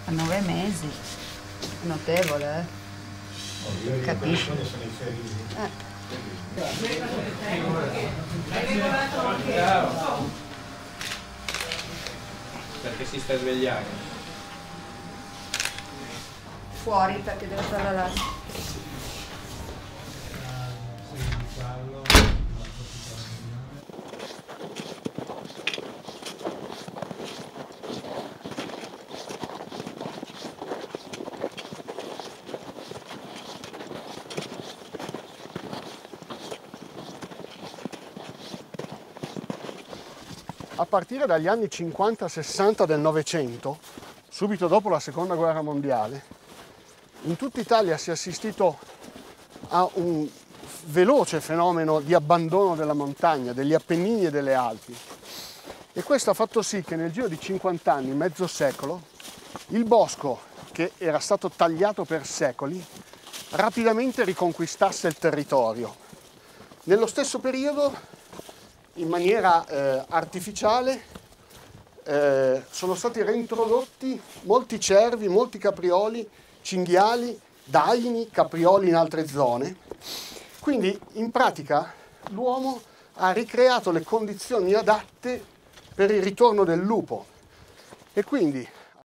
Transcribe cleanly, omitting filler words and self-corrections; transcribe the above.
A 9 mesi. Notevole, Capisci? Perché si sta svegliando? Fuori perché deve fare la... A partire dagli anni 50-60 del Novecento, subito dopo la Seconda Guerra Mondiale, in tutta Italia si è assistito a un veloce fenomeno di abbandono della montagna, degli Appennini e delle Alpi. E questo ha fatto sì che nel giro di 50 anni, mezzo secolo, il bosco, che era stato tagliato per secoli, rapidamente riconquistasse il territorio. Nello stesso periodo, in maniera artificiale, sono stati reintrodotti molti cervi, molti caprioli, cinghiali, daini, caprioli in altre zone. Quindi in pratica l'uomo ha ricreato le condizioni adatte per il ritorno del lupo e quindi